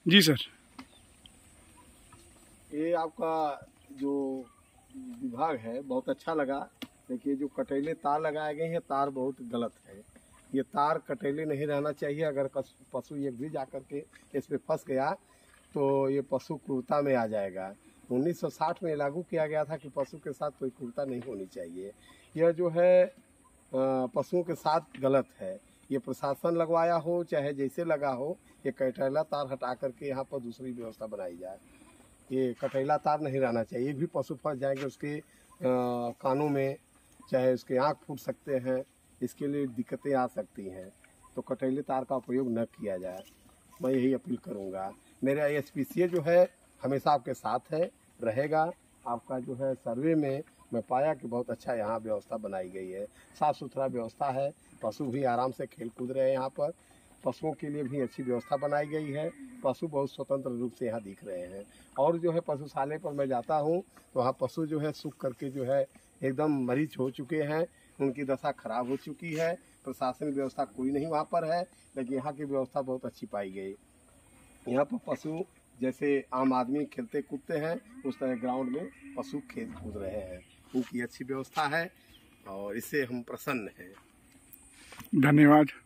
जी sir. ये आपका जो विभाग है बहुत अच्छा लगा। देखिए जो कटेले तार लगाए गए हैं, तार बहुत गलत है। ये तार कटेले नहीं रहना चाहिए। अगर पशु एक भी जाकर के इस पे फंस गया तो ये पशु क्रूरता में आ जाएगा। 1960 में लागू किया गया था कि पशु के साथ कोई क्रूरता नहीं होनी चाहिए। यह जो है पशुओं के साथ गलत है। ये प्रशासन लगवाया हो चाहे जैसे लगा हो, ये कटेला तार हटा करके यहाँ पर दूसरी व्यवस्था बनाई जाए। ये कटेला तार नहीं रहना चाहिए। भी पशु फंस जाएंगे उसके कानों में, चाहे उसके आँख फूट सकते हैं, इसके लिए दिक्कतें आ सकती हैं। तो कटेले तार का उपयोग न किया जाए, मैं यही अपील करूँगा। मेरा एसपीसीए जो है हमेशा आपके साथ है, रहेगा। आपका जो है सर्वे में मैं पाया कि बहुत अच्छा यहाँ व्यवस्था बनाई गई है, साफ़ सुथरा व्यवस्था है। पशु भी आराम से खेल कूद रहे हैं यहाँ पर। पशुओं के लिए भी अच्छी व्यवस्था बनाई गई है। पशु बहुत स्वतंत्र रूप से यहाँ दिख रहे हैं। और जो है पशुशाला पर मैं जाता हूँ तो वहाँ पशु जो है सूख करके जो है एकदम मरीज हो चुके हैं, उनकी दशा खराब हो चुकी है। प्रशासनिक व्यवस्था कोई नहीं वहाँ पर है, लेकिन यहाँ की व्यवस्था बहुत अच्छी पाई गई। यहाँ पर पशु जैसे आम आदमी खेलते कूदते हैं, उस तरह ग्राउंड में पशु खेल कूद रहे हैं। उनकी अच्छी व्यवस्था है और इससे हम प्रसन्न हैं। धन्यवाद।